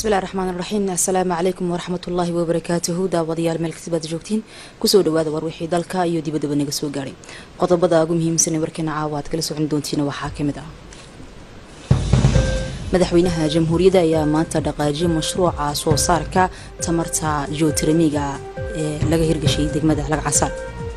بسم الله الرحمن الرحيم. السلام عليكم ورحمة الله وبركاته. داوديال ملك تباد جوجتين كسو دواada warwixii dalka iyo dibadaba naga soo gaaray. qodobada ugu muhiimsan ee warkana caawaad kala soo doontiina waxaa kamid ah madaxweynaha jamhuuriyadda ayaa maanta dhaqaajiyay mashruuca soo saarka tamarta geothermiga ee laga hirgashay degmada Lagcasal.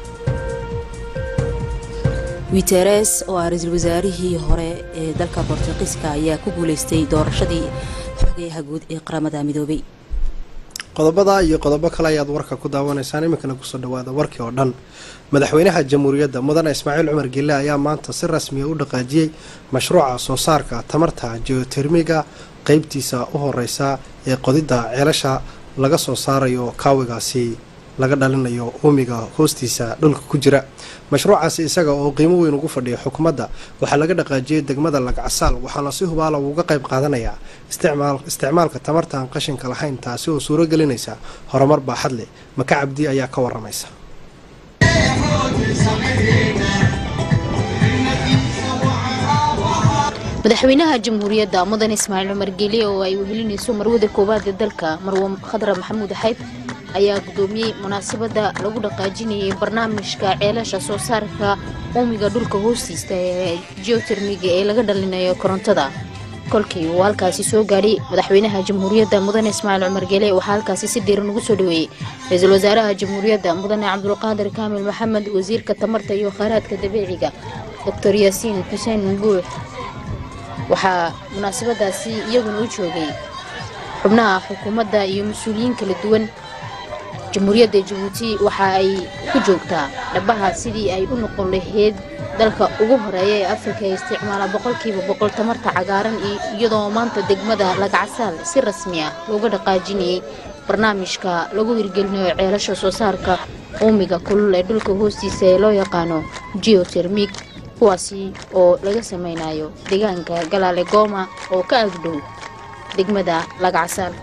Guterres oo ra'iisul wasaarihii hore ee dalka Boortaqiiska ayaa ku guuleystay doorashadii xogayaha guud ee qaramada midoobay. qodobada iyo qodobo kale ayaad warka ku daawanaysaan iminkana ku soo dhawaada warkii oo dhan. madaxweynaha jamhuuriyadda mudane Ismaaciil Cumar Gille ayaa maanta si rasmi ah u dhaqaajiyay mashruuca soo saarka tamarta geothermiga qaybtiisa u horeysa ee qodida ceelasha laga soo saarayo kaawigaasi laga dhalinayo uumiga hoostiisa dhulka ku jira. mashruucaasi isaga oo qiimo weyn ugu fadhiyo xukuumadda waxaa laga dhaqaajiyay degmada Lagcasal waxaana si hubaal ah uga qayb qaadanaya isticmaalka tamarta aan qashinka lahayn taasi oo suuro gelinaysa horumar baaxad leh. Maka Cabdi ayaa ka waramaysa. madaxweynaha jamhuuriyadda mudane Ismaaciil Cumar Gille oo ay wehelinayso marwada koobaad ee dalka Marwo Khadra Maxamuud Xayb ayaa gudoomiyay munaasabada lagu dhaqaajinayay barnaamijka ceelasha soo saarka uumiga dhulka hoostiisa ee geothermiga ee laga dhalinayo korontada. kolkii uu halkaasi soo gaadhay madaxweynaha jamhuuriyadda mudane Ismaaciil Cumar Gille waxa halkaasi si diiran ugu soo dhaweeyay ra'iisul wasaaraha jamhuuriyadda mudane Cabdulqaadir Kaamil Maxamed, wasiirka tamarta iyo khayraadka dabiiciga Dr. Yaasiin Xuseen Mbuux. waxaa munaasabadaasi iyaguna u joogay xubnaha xukuumadda iyo mas'uuliyiin kala duwan. jamhuuriyadda Djibouti waxa ay ku joogtaa dhabaha sidii ay u noqon lahayd dalka ugu horeeya ee Afrika ee isticmaala 100% tamarta cagaaran, iyadoo maanta degmada Lagcasal si rasmi ah looga dhaqaajinayay barnaamijka lagu hirgelinayo ceelasha soo saarka uumiga kulul ee dhulka hoostiisa ee loo yaqaano geothermic, kuwaasi oo laga sameynayo deegaanka Galaale Goma oo ka agdhow degmada Lagcasal.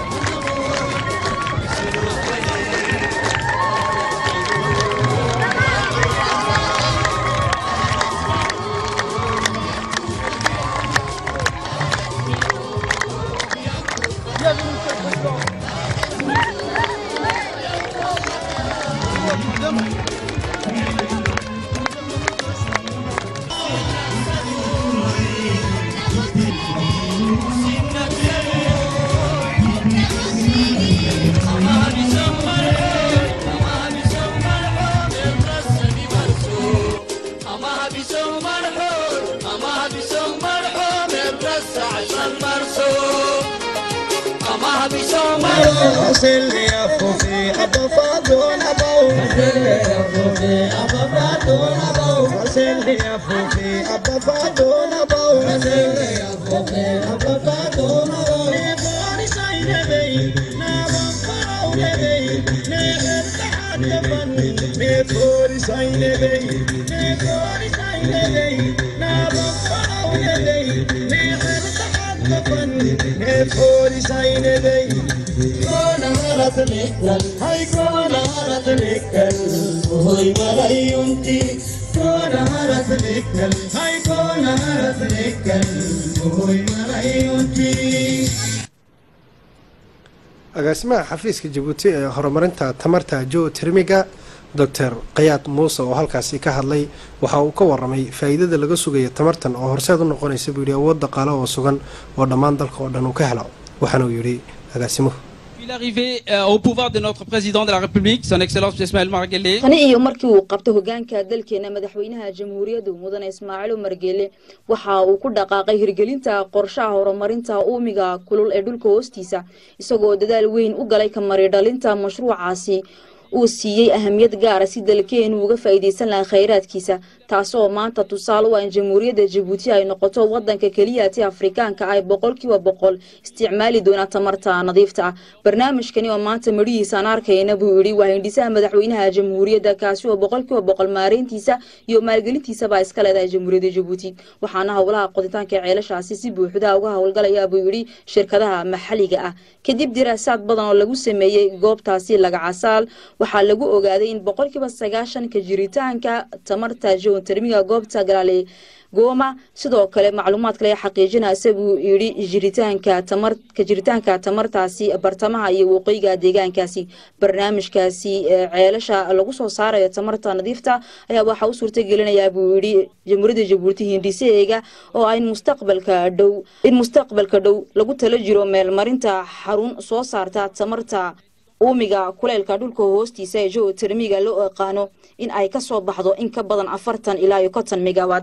agaasimaha xafiiska Djibouti ee horumarinta tamarta geothermiga Dr. Qayaad Muuse oo halkaasi ka hadlay waxa uu ka waramay faa'iidada laga sugayo tamartan oo horseed u noqonaysa buu awood dhaqaale oo sugan oo dhammaan dalka oo dhan uu ka helo. waxaana uu yiri agaasimuhu l'arrivée au pouvoir de notre président de la République, son excellence Ismaaciil Cumar Gille. Tani iyo markii uu qabtay hoggaanka dalkeena madaxweynaha jamhuuriyadda mudane Ismaaciil Cumar Gille waxa uu ku dhaqaaqay hirgelinta qorshaha horumarinta uumiga kulul ee dhulka hoostiisa, isagoo dadaal weyn u galay ka mari dhalinta mashruucaasi uu siiyay ahamiyad gaar ah si dalkeenu uga faa'iideysan lahaa khayraadkiisa, taasoo maanta tusaale u ah in jamhuuriyadda Djibouti ay noqoto wadanka kaliya ee Afrikaanka ay 100% isticmaali doona tamarta nadiifta ah. barnaamijkani oo maanta marihiisa aan arkayna buu yiri waa hindhisaha madaxweynaha jamhuuriyadda kaasi oo 100% maareyntiisa iyo maalgelintiisa ba iska leedahay jamhuuriyadda Djibouti, waxaana hawlaha qoditaanka ceelashaasi si buuxda uga hawlgalaya buu yiri shirkadaha maxalliga ah. kadib diraasaad badan oo lagu sameeyay goobtaasi Lagcasal waxaa lagu ogaaday in 90% ka jiritaanka tamarta geotermiga goobta galaale gooma sidoo kale macluumaad kale xaqiijinaysa buu yiri jiritaanka tamartaasi bartamaha iyo waqooyiga deegaankaasi barnaamijkaasi ceelasha lagu soo saarayo tamarta nadiifta ayaa waxa uu suurtagelinayaa buu yiri jamhuuriyadda Jabuuti hindiseega oo ay mustaqbalka dhow lagu tala jiro meel marinta xarun soo saarta tamarta uumiga kuleelka dhulka hoostiisa ee geotermiga loo yaqaano in ay ka soo baxdo in ka badan 40 ilaa 50 megawatt.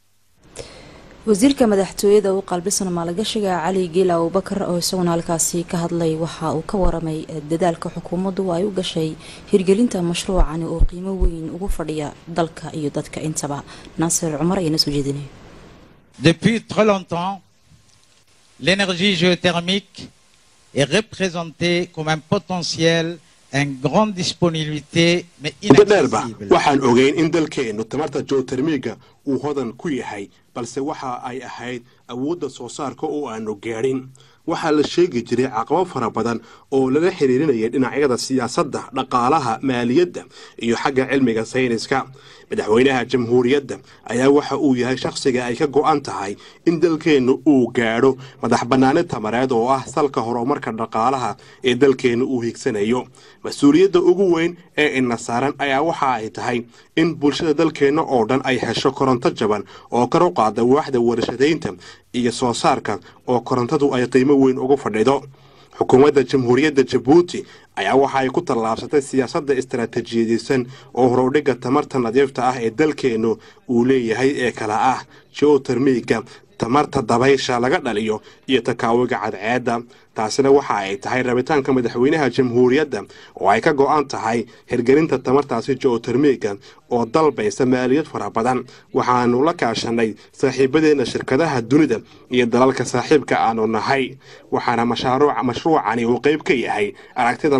wasiirka madaxtooyada uu qalbisan maalgashiga Cali Giil Abubakar oo isaguna halkaasi ka hadlay waxa uu ka waramay dadaalka xukuumaddu ay u gashay hirgelinta mashruucan oo qiimo weyn ugu fadhiya dalka iyo dadka intaba. Nasir Umar ayna soo jeedinay. Depuis très longtemps, l'énergie géothermique est représentée comme un potentiel, une grande disponibilité, mais inaccessible. waxaan ogeyn in dalkeenu tamarta geothermiga uu hodan ku yahay balse waxa ay ahayd awoodda soo saarka oo aanu gaarin waxaa la sheegi jiray caqabado fara badan oo lala xiriirinayay dhinacyada siyaasadda dhaqaalaha maaliyadda iyo xagga cilmiga sayniska madaxweynaha jamhuuriyadda ayaa waxa uu yahay shakhsiga ay ka go'an tahay in dalkeenu uu gaadho madax bannaani tamareed oo ah salka horumarka dhaqaalaha ee dalkeenu uu higsanayo mas-uuliyadda ugu weyn ee ina saaran ayaa waxa ay tahay in bulshada dalkeena oo dhan ay hesho koronto jaban oo kor u qaada waaxda warshadaynta iyo soo saarka oo korontadu ay qiimo weyn ugu fadhido xukuumadda jamhuuriyadda Jabuuti ayaa waxa ay ku tallaabsatay siyaasadda istaraatiijiyadaysan oo horudhiga tamarta nadiifta ah ee dalkeenu uu leeyahay ee kala ah geothermiga tamarta dabaysha laga dhaliyo iyo takaawiga cadceedda taasina waxa ay tahay rabitaanka madaxweynaha jamhuuriyadda oo ay ka go'an tahay hirgelinta tamartaasi geothermiga oo dalbaysa maaliyad fara badan waxaanu la kaashanay saaxiibadeena shirkadaha dunida iyo dalalka saaxiibka aanu nahay waxaana mashruucani uu qayb ka yahay aragtida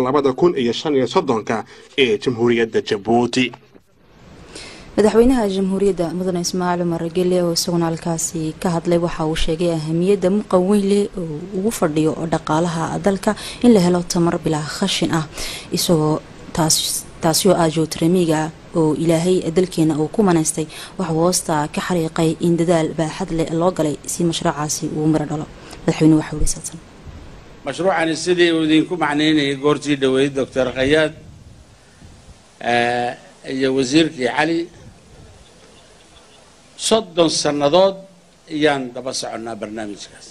2035 ee jamhuuriyadda Jabuuti. madaxweynaha jamhuuriyadda mudane Ismaaciil Umar Geele oo isaguna halkaasi ka hadlay waxa uu sheegay ahamiyadda muqawin leh oo ugu fadhiyo dhaqaalaha dalka in la helo tamar bilaa khashin ah isagoo taasi oo geotermiga oo ilaahay dalkeena uu ku manaystay wax hoosta ka xariiqay in dadaal baaxad leh loo galay si mashruucaasi uu miro dhalo madaxweynuhu waxa uu leeyahay mashruucani sidii uu idinku macneynayay goortii dhaweyd Dr. Khayaad iyo wasiirkii Cali 30 sanadood ayaan daba soconaa barnaamijkaas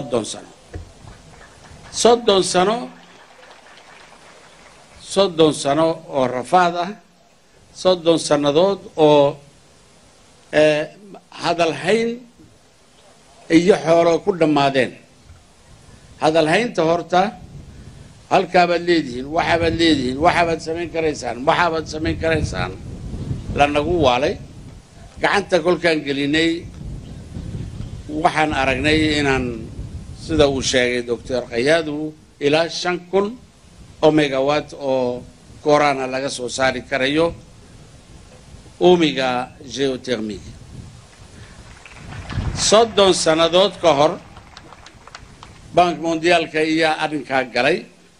30 sano oo rafaad ah 30 sanadood oo hadal hayn iyo xoolo ku dhamaadeen hadal haynta horta halka baad leedihiin waxaad samayn karaysaan la nagu waalay gacanta kolkaan gelinay waxaan aragnay inaan sida uu sheegay Dr. Khayaadu ilaa 5,000 megawatt oo korana laga soo saari karayo uumiga geothermic 30 sanadood ka hor Bank Mondialka ayaa arrinkaa galay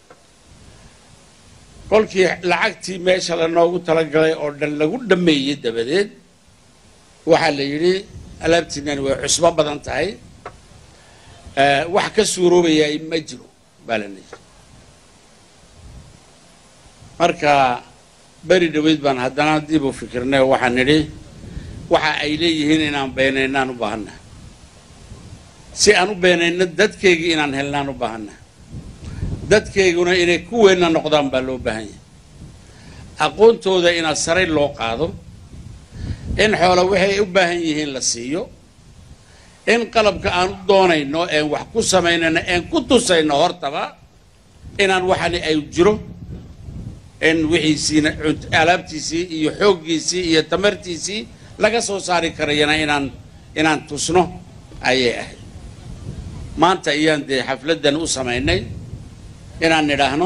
kolkii lacagtii meesha la noogu talagalay oo dhan lagu dhameeyay dabadeed waxaa la yiri alaabtiinan way cusbo badan tahay wax ka suuroobaya ma jiro baalanay marka bari dhaweyd baan haddana dib u fikirnay waxaan nidhi waxa ay leeyihiin inaan beenaynaan u baahanaa si aan u beenayno dadkeygii inaan helnaan u baahanaa dadkeyguna inay kuweena noqdaan baa loo baahan yahay aqoontooda inaa sare loo qaado in xoolo waxay u baahan yihiin la siiyo in qalabka aan u doonayno ee wax ku samaynayno ee ku tusayno hortaba inaan waxani ay jiro in wixiisiina alaabtiisii iyo xooggiisii iyo tamartiisii laga soo saari karayana inaan tusno ayay ahayd maanta ayaan dee xafladan u samaynay inaan nidhaahno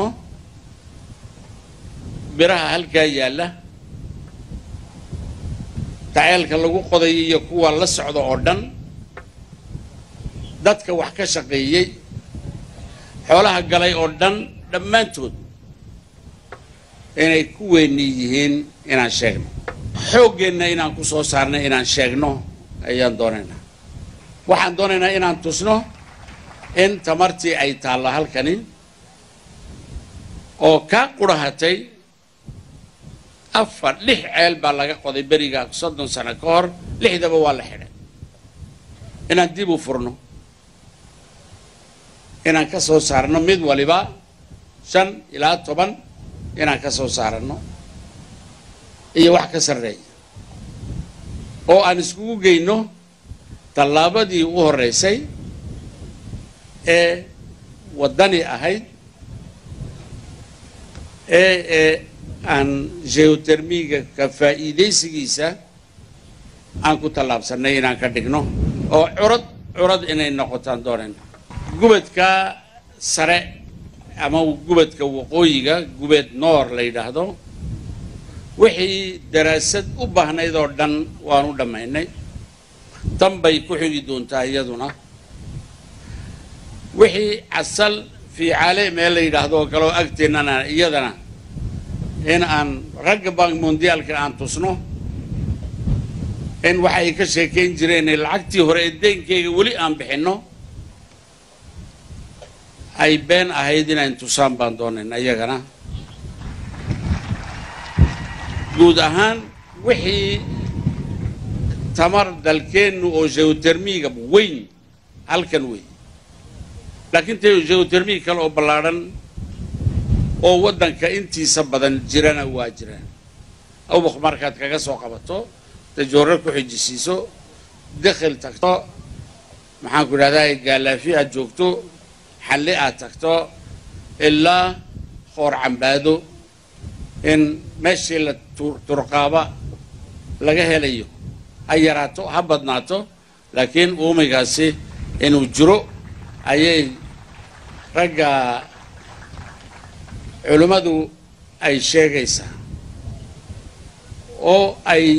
biraha halkaa yaalla taceelka lagu qoday iyo kuwa la socda oo dhan dadka wax ka shaqeeyay xoolaha galay oo dhan dhammaantood inay ku weyn yihiin inaan sheegno xooggeenna inaan ku soo saarno inaan sheegno ayaan doonaynaa waxaan doonaynaa inaan tusno in tamartii ay taallo halkani oo ka qurahatay 6 ceel baa laga qoday beriga 30 sano ka hor 6daba waa la xidhay inaan dib u furno inaan ka soo saarno mid waliba 5 ilaa 10 inaan ka soo saarno iyo wax ka sarreeya oo aan iskugu geyno tallaabadii ugu horreysay ee waddani ahayd ee aan geothermiga ka faa'iidaysigiisa aan ku tallaabsannay inaan ka dhigno oo curad inay noqotaan doonayno gubadka sare ama gubadka waqooyiga gubad noor la yidhaahdo wixii daraasad u baahnayd oo dhan waan u dhammaynay tan bay ku xigi doontaa iyaduna wixii asal fiicaale meel la yidhaahdo oo kaloo agteennana iyadana in aan ragga bank mondiaalka aan tusno in waxay ka sheekayn jireen lacagtii hore ee deenkeyga weli aan bixinno ay been ahayd inaan tusaan baan doonayna iyagana guud ahaan wixii tamar dalkeennu oo geothermiga weyn halkan weyn laakiin tee geothermiga kale oo ballaadhan oo waddanka intiisa badan jirana waa jiraan awbaq markaad kaga soo qabato tajoorro ku xijisiiso dakhil tagto maxaan ku idhahdaa gaalaafi aad joogto xalli aad tagto ilaa qoor cambaado in meeshii la turqaaba laga helayo ha yaraato ha badnaato laakiin uumigaasi inuu jiro ayay ragga culimmadu ay sheegaysaa oo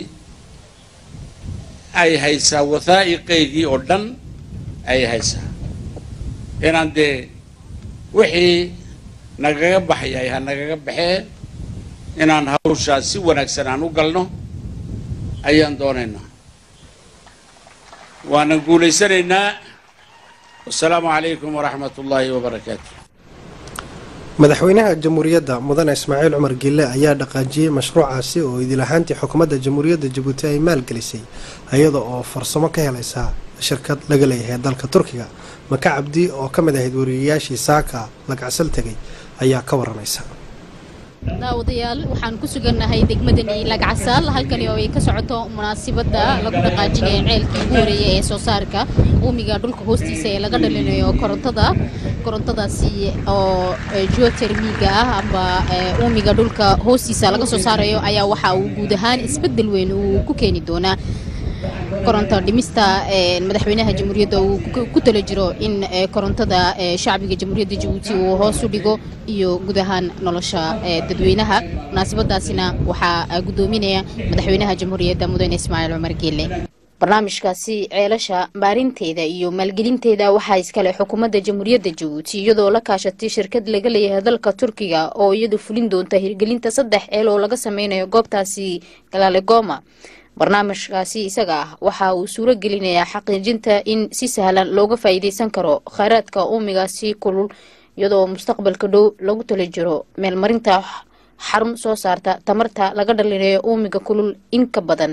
ay haysaa wathaa'iqaygii oo dhan ay haysaa inaan dee wixii nagaga baxyay ha nagaga baxee inaan hawshaa si wanaagsan aan u galno ayaan doonaynaa waanan guulaysanaynaa wasalaamu calaykum waraxmat ullaahi wabarakaatu madaxweynaha jamhuuriyadda mudane ismaaciil cumar gille ayaa dhaqaajiyey mashruucaasi oo idil ahaantii xukuumadda jamhuuriyadda jabuuti ay maalgelisay iyada oo farsamo ka helaysa shirkad laga leeyahay dalka turkiga maka cabdi oo ka mid ahayd wariyayaashii saaka lagacsal tegay ayaa ka waramaysa daawadayaal waxaan ku sugannahay degmadani lagcasaal halkani oo ay ka socoto munaasabadda lagu dhaqaajinayo ceelkii ugu horeeyay ee soo saarka uumiga dhulka hoostiisa ee laga dhalinayo korontadaasi oo geothermiga ah amba uumiga dhulka hoostiisa laga soo saarayo ayaa waxa uu guud ahaan isbeddel weyn uu ku keeni doonaa koronto dhimista madaxweynaha jamhuuriyadda uu ku tala jiro in korontada shacbiga jamhuuriyadda jabuuti uu hoos u dhigo iyo guud ahaan nolosha dadweynaha munaasabadaasina waxaa gudoominaya madaxweynaha jamhuuriyadda mudane ismaaciil cumar geelle barnaamijkaasi ceelasha baarinteeda iyo maalgelinteeda waxaa iskale xukuumadda jamhuuriyadda jabuuti iyadoo la kaashatay shirkad laga leeyahay dalka turkiga oo iyadu fulin doonta hirgelinta 3 ceel oo laga sameynayo goobtaasi galaalegoma barnaamijkaasi isaga ah waxa uu suuro gelinayaa xaqiijinta in si sahlan looga faa'iideysan karo kheyraadka uumigaasi kulul iyadoo mustaqbalka dhow lagu tala jiro meelmarinta xarun soo saarta tamarta laga dhalinayo uumiga kulul in ka badan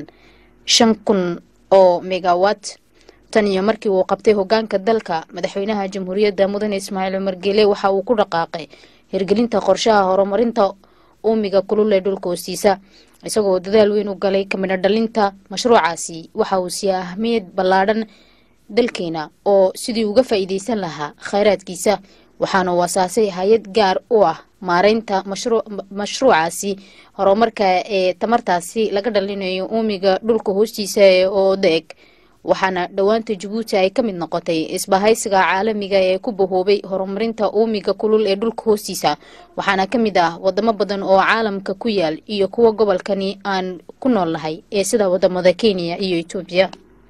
5,000 oo megawatt tan iyo markii uu qabtay hogaanka dalka madaxweynaha jamhuuriyadda mudane ismaaciil cumar geelle waxa uu ku dhaqaaqay hirgelinta qorshaha horumarinta uumiga kulul ee dhulka hoostiisa isagoo dadaal weyn u galay kamida dhalinta mashruucaasi waxa uu siiyay ahmiyad ballaadhan dalkeena oo sidii uga faa'iideysan lahaa kheyraadkiisa waxaana uu asaasay hay-ad gaar u ah maareynta mashruucaasi horumarka ee tamartaasi laga dhalinayo uumiga dhulka hoostiisa ee ODEC waxaana dhowaanta Jabuuti ay ka mid noqotay isbahaysiga caalamiga ee ku bahoobay horumarinta uumiga kulul ee dhulka hoostiisa waxaana ka mid ah wadamo badan oo caalamka ku yaal iyo kuwa gobolkani aan ku noolnahay ee sida wadamada Kenya iyo Ethiopia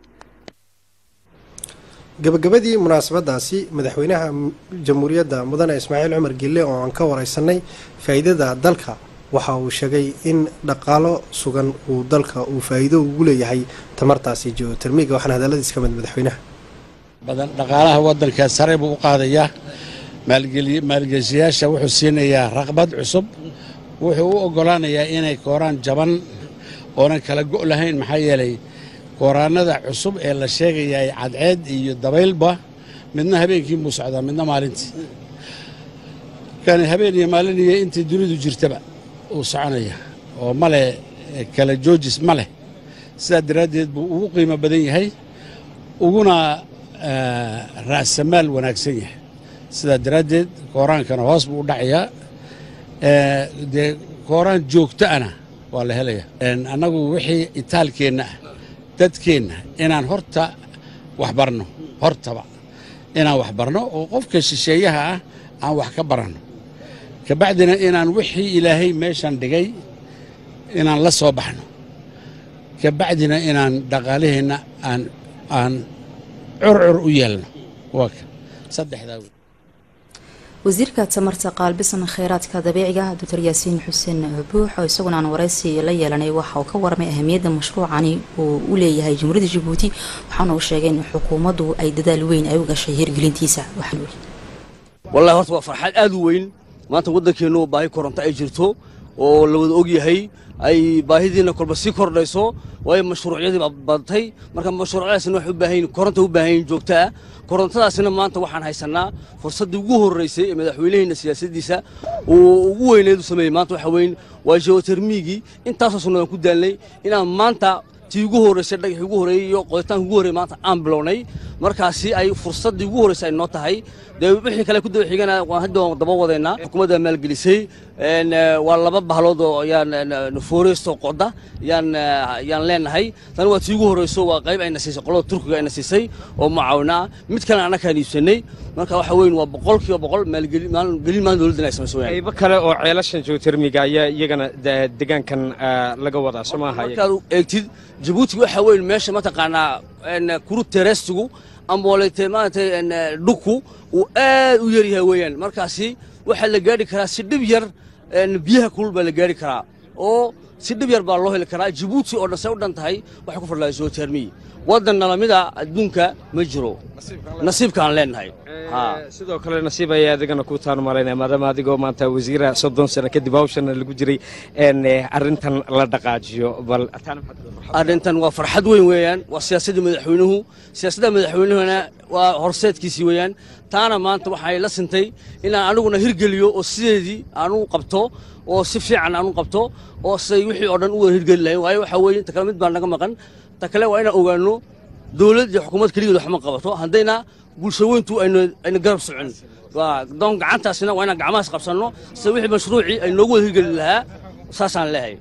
gabagabadii munaasabadaasi madaxweynaha jamhuuriyadda mudane ismaaciil cumar gille oo aan ka wareysanay faa'iidada dalka waxa uu sheegay in dhaqaalo sugan uu dalka uu faa'iido ugu leeyahay tamartaasi geotermiga waxaana hadalladiis ka mid madaxweynaha badan dhaqaalaha waddanka sare buu u qaadayaa maalgeliyayaasha wuxuu siinayaa raqbad cusub wuxuu u oggolaanayaa inay kooraan jaban oonan kala go' lahayn maxaa yeelay kooraanada cusub ee la sheegaya cadceed iyo dabaylba midna habeenkii buu socdaa midna maalintii kani habeen iyo maalin iyo intii dunidu jirtaba uu soconaya oo male kala joojis ma leh sidaa daraaddeed buu ugu qiimo badan yahay uguna ra'samaal wanaagsan yahay sidaa daraaddeed kooraankana hoos buu u dhacayaa dee kooraan joogto ana waa la helaya annagu wixii itaalkeenna ah dadkeenna inaan horta waxbarno hortaba inaan waxbarno oo qofka shisheeyaha ah aan wax ka baranno kabacdina inaan wixii ilaahay meeshan dhigay inaan la soo baxno kabacdina inaan dhaqaalaheenna aan curcur u yeelno waa ka saddexdaa wey wasiirka tamarta qaalbisan kheyraadka dabiiciga Dr. Yaasiin Xuseen Buux oo isaguna aan wareysi la yeelanay waxa uu ka warmay ahamiyadda mashruucani oo u leeyahay Jamhuuriyadda Djibouti waxaana uu sheegay in xukuumaddu ay dadaal weyn ay u gashay hirgelintiisa waxaan wallahi horta waa farxad aad u weyn maanta waddankeenu baahi koronto ay jirto oo la wada og yahay ay baahidiina kolba sii kordhayso way mashruucyadii badatay marka mashruucyadaasina wax u baahan yihiin koronto u baahan yihiin joogto ah korontadaasina maanta waxaan haysanaa fursaddii ugu horreysay ee madaxweynaheena siyaasaddiisa uu ugu weyneed u sameeyey maanta waxa weyn waa geotermigii intaasoo sanno aan ku daalnay inaan maanta tii ugu horreysay dhagaxii ugu horreeyey iyo qoditaanka ugu horreeyey maanta aan bilownay markaasi ay fursaddii ugu horreysay ay noo tahay dee wixii kale ku daba xigana waan hadda daba wadaynaa xukuumadda maalgelisay waa laba bahlood oo ayaan foresto qoda yaan leenahay tan waa tii ugu horreyso waa qayb ayna siisay qolada turkiga ayna siisay oo mucaawina mid kale annakaan iibsanay marka waxa weyn waa 100% maalgelin maan dowladda ay samayso qaybo kale oo ceelashan geotermiga ayaa iyagana deegaankan laga wadaa Soomaaliya marka eegtid Djibouti waxa weyn meesha ma taqaanaa kuru terestigu amboolete maanta dhuku uu aad u yar yahay weeyaan markaasi waxa la gaari karaa si dhib yar biyaha kulul baa la gaari karaa oo si dhib yar baa loo heli karaa Djibouti oo dhan say u dhan tahay waxa ku fadhiya geotermi waddan nalamida adduunka ma jiro nasiibkaan leenahay sidoo kale nasiib ay adigana ku taan maaleynaa maadaama adigoo maanta wasiira 30 sano kadib hawshan lagu jiray arrintan la dhaqaajiyo bal arrintan waa farxad weyn weeyaan waa siyaasadda madaxweynuhuna waa horseedkiisii weeyaan taana maanta waxay la sintay inaan aniguna hirgeliyo oo sideedii aan u qabto oo si fiican aan u qabto oo say wixii oo dhan u hirgeli lahayn waayo waxa weeye inta kale mid baan naga maqan ta kale waa inaan ogaano dowlad iyo xukuumad kaligeed wax ma qabato haddayna bulshaweyntu ayna garab socon waa doon gacantaasina waa inaan gacmahaas qabsanno si wixii mashruucii ay noogu wada hirgeli lahaa saasaan leeyahay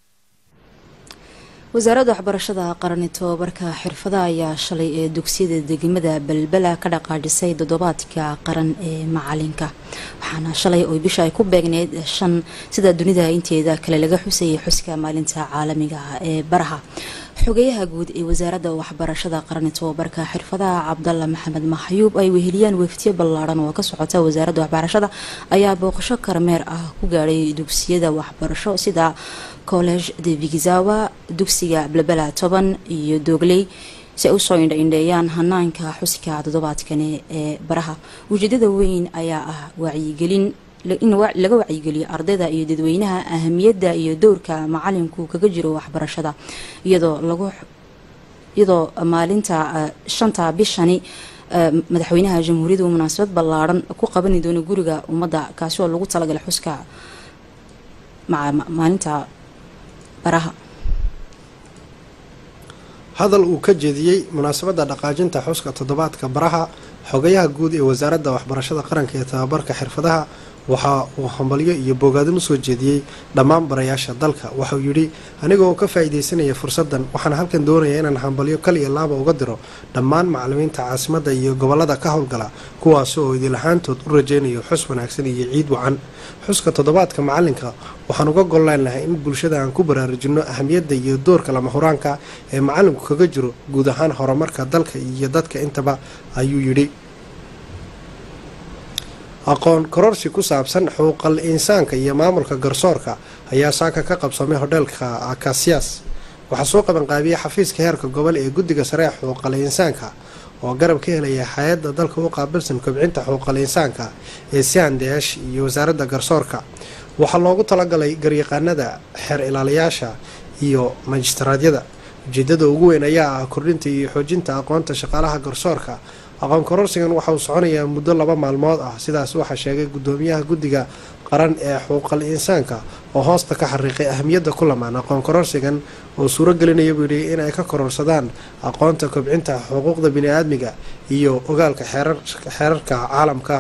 wasaaradda waxbarashada qaranka tababarka xirfadaha ayaa shalay ee dugsiyada degmada balbala ka dhaqaajisay toddobaadka qaran ee macalinka waxaana shalay oo bisha ay ku beegneed 5 sida dunida inteeda kale laga xusayay xuska maalinta caalamiga ee baraha xogeyaha guud ee wasaaradda waxbarashada qaranka tababarka xirfadaha Cabdalla Maxamed Maxyuub ay weheliyaan waftiye ballaaran oo ka socota wasaaradda waxbarashada ayaa booqasho karmeer ah ku gaaray dugsiyada waxbarasho sida College de Vigizawa dugsiga Balbala 10 iyo Dogley si u soo indheeyaan hanaanka xuska toddobaadkan ee baraha ujeedada weyn ayaa ah wacyigelin in laga wacyigeliyo ardayda iyo dadweynaha ahamiyadda iyo doorka macalinku kaga jiro waxbarashada iyadoo maalinta 5 bishani madaxweynaha jamhuuriyadda munaasabad ballaaran ku qaban doona guriga ummadda kaasi oo lagu talagalay xuska maalinta baraha hadal uu ka jeediyey munaasabadda dhaqaajinta xuska toddobaadka baraha xogayaha guud ee wasaaradda waxbarashada qaranka ee tababarka xirfadaha waxa uu hambalyo iyo bogaadin u soo jeediyey dhammaan barayaasha dalka waxauu yidhi anigoo ka faa'iidaysanaya fursaddan waxaan halkan doonayaa inaan hambalyo kal iyo laaba uga diro dhammaan macallimiinta caasimadda iyo gobollada ka howlgala kuwaas oo idilahaantood u rajaynayo xus wanaagsan iyo ciid wacan xuska toddobaadka macalinka waxaan uga gol leenahay in bulshada aan ku baraarujinno ahamiyadda iyo doorka lama huraanka ee macallinku kaga jiro guud ahaan horumarka dalka iyo dadka intaba ayuu yidhi aqoon kororsi ku saabsan xuquuqal insaanka iyo maamulka garsoorka ayaa saaka ka qabsamay hodheelka Akasias waxaa soo qaban qaabiyay xafiiska heerka gobol ee guddiga sare ee xuquuqal insaanka oo garab ka helaya hay'adda dalka u qaabilsan kobcinta xuquuqal insaanka ee CNDH iyo wasaaradda garsoorka waxaa loogu talagalay garyaqaanada xeer ilaaliyaasha iyo magistraadyada ujeedada ugu weyn ayaa ah kordhinta iyo xoojinta aqoonta shaqaalaha garsoorka aqoon kororsigan waxa uu soconayaa muddo 2 maalmood ah sidaas waxa sheegay gudoomiyaha guddiga qaran ee xuquuqal insaanka oo hoosta ka xariiqay ahamiyadda kulamaan aqoon kororsigan oo suuro gelinaya in ay ka kororsadaan aqoonta kobcinta xuquuqda bini'aadmiga iyo ogaalka xeerarka caalamka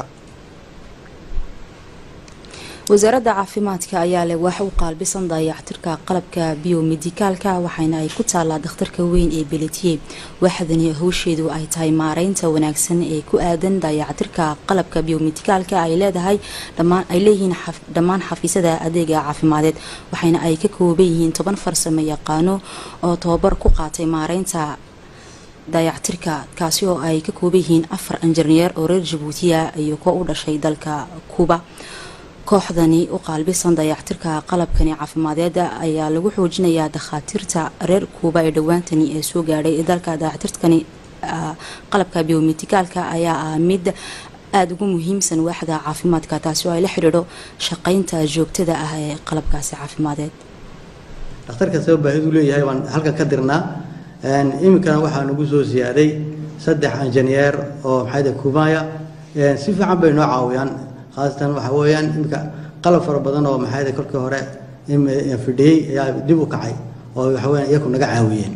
wasaaradda caafimaadka ayaa leh wax u qaalbisan dayactirka qalabka biomedicalka waxayna ay ku taalaa dhakhtarka weyn ee Beletiye waxadani hawsheedu ay tahay maareynta wanaagsan ee ku aadan dayactirka qalabka biomedicalka ay leeyihiin dhammaan xafiisyada adeega caafimadeed waxayna ay ka kooban yihiin 10 farsamo yaqaano oo tababar ku qaatay maareynta dayactirka kaasi oo ay ka kooban yihiin 4 injineer oo reer Djibouti iyo kuwa u dhashay dalka Kuba kooxdani u qaalbisan dayactirka qalabkani caafimadeed ayaa lagu xoojinayaa dhakhaatiirta reer Kuba ee dhawaantani ee soo gaaray dalka dayactirkani qalabka biomedicalka ayaa mid aad ugu muhiimsan waaxda caafimaadka taasi oo ay la xiriiro shaqaynta joogtada ah ee qalabkaasi caafimadeed dhakhtarka soo baahidu leeyahay waan halka ka dirnaa imikana waxaa nagu soo siyaaday 3 injineer oo maxayda Kubaya si fiican bay noo caawiyaan خاصة وحويان إنك قلب فربنا ومحايدة كل كهراء فدي يا دبو كعي وحويان يكون نجع عاويين.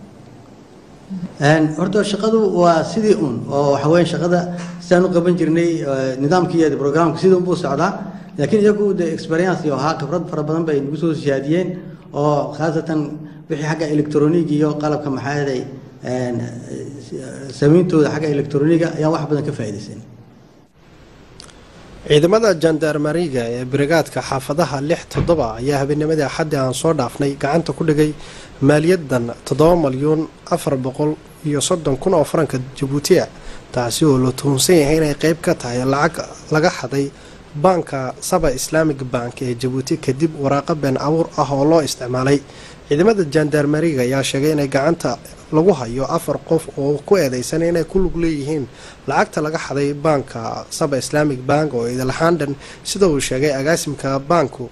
أردو شقده وسيدون وحويان شقده سانو قبل جرني نظام كيا البرنامج كسيدون بوس عدا لكن يكون ده إكسبرينس يوها خبرة فربنا بين بسوس جاديين وخاصة بحي حاجة إلكترونية يو قلب كمحايدة سمينتو حاجة إلكترونية يا واحد بدنا كفاية سن. ciidamada jandarmeriga ee brigaadka xaafadaha 6-7 ayaa habeennimadii xaddi aan soo dhaafnay gacanta ku dhigay maaliyadan 7,430,000 oo faranka Djibouti taasi oo loo tuhunsan yahay inay qayb ka tahay lacag laga xaday banka Saba Islamic Bank ee Djibouti kadib waraqo been abuur ah oo loo isticmaalay ciidamada jandarmeriga ayaa sheegay inay gacanta lagu hayo 4 qof oo ku eedeysan inay ku lug leeyihiin lacagta laga xaday banka Saba Islamic Bank oo idalxandan sida uu sheegay agaasimka banku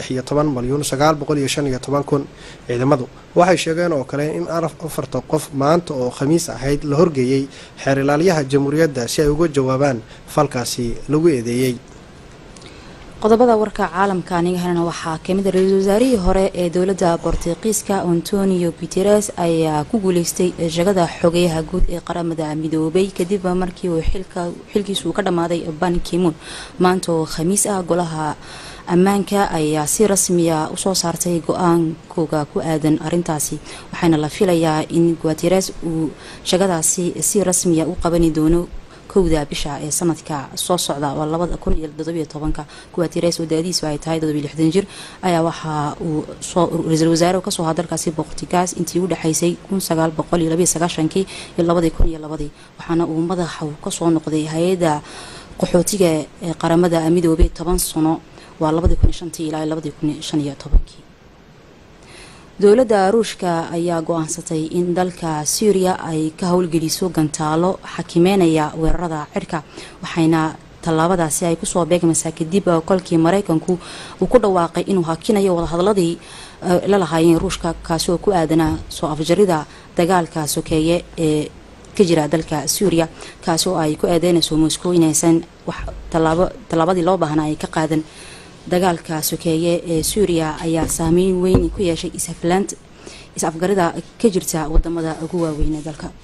13,915,000 ciidamadu waxay sheegeen oo kale in 4 qof maanta oo khamiis ahayd la horgeeyay xeer ilaaliyaha jamhuuriyadda si ay uga jawaabaan falkaasi lagu eedeeyay qodobada warka caalamka aniga helana waxaa kamid ah ra'iisul wasaarihii hore ee dawladda Boortaqiiska Antonio Guterres ayaa ku guuleystay jagada xogeyaha guud ee qaramada midoobay kadib markii uu xilkiisu ka dhamaaday Ban Ki-moon maanta oo khamiis ah golaha ammaanka ayaa si rasmi ah u soo saartay go'aankooda ku aadan arintaasi waxaana la filayaa in Guterres uu jagadaasi si rasmi ah u qaban doono kowda bisha ee sanadka soo socda oo 2017 Guterres oo daadiisu ay tahay 60 jir ayaa waxa uu ra'iisul wasaare ka soo hadalkaasi Boortaqiis intii u dhaxaysay 1992 iyo 2002 waxaana uu madaxa ka soo noqday hay'adda qaxootiga ee qaramada midoobay 10 sano waa 2005 ilaa 2015 dawladda Ruushka ayaa go'aansatay in dalka Syria ay ka howlgeliso gantaalo xakimeynaya weerarada cirka waxayna tallaabadaasi ay ku soo beegmaysaa kadib kolkii Mareykanku uu ku dhawaaqay inuu hakinayo wada hadalladii la lahaayeen Ruushka kaasi oo ku aadana soo afjarida dagaalka sokeeye ee ka jira dalka Syria kaasi oo ay ku aadeynayso Moscow inaysan wax tallaabadii loo baahnaa ay ka qaadan dagaalka sokeeye ee Syria ayaa saameyn weyn ku yeeshay is-afgarida ka jirta wadamada ugu waaweyn ee dalka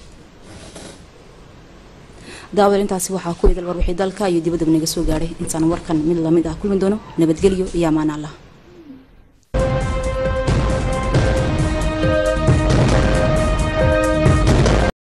daawada intaasi waxaa ku idil war wixii dalka iyo dibadda naga soo gaaray intaan warkan mid la mid ah kulmin doono nabadgelyo iyo amaan Allah